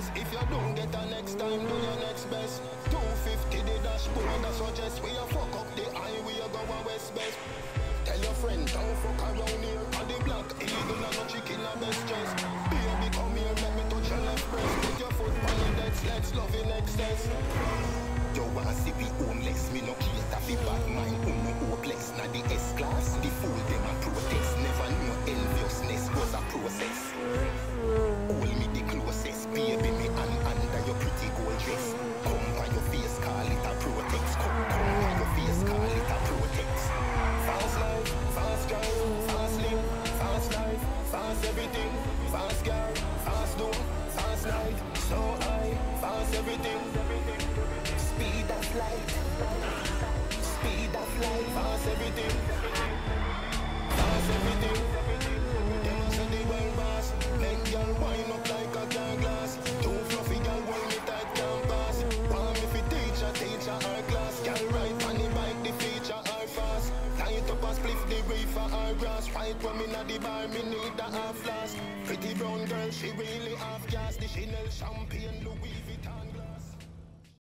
stress. If you don't get a next time, do your next best. 250 the dashboard, I suggest. We a fuck up the highway, you go a west best. Tell your friend, don't fuck around here. On the block, illegal and no chicken a best chest. Baby, come here, let me touch your left breast. Put your foot on your dead, let's love in excess. You wanna see we homeless, me no cater fi bad mind, no hopeless. Na the S-class, the fool them a protest. Never knew enviousness was a process. Hold me the closest, baby, me and under your pretty gold dress. Come by your face, call it a protex. Come by your face, call it a protex. Fast life, fast drive, fast live, fast life, fast everything. Fast girl, fast door, fast night, so high, fast everything. Speed of light, speed of light, fast everything, fast everything. Them a say the world boss, make girl wind up like a car glass. Too fluffy girl hold me tight can't pass. Want me fi teacher her class. Girl ride on the bike, the feature her fast. Light up a spliff the reefer her grass. Right when me na the bar, me need a half flask. Pretty brown girl, she really half gas. The Chanel champagne, Louis Vuitton.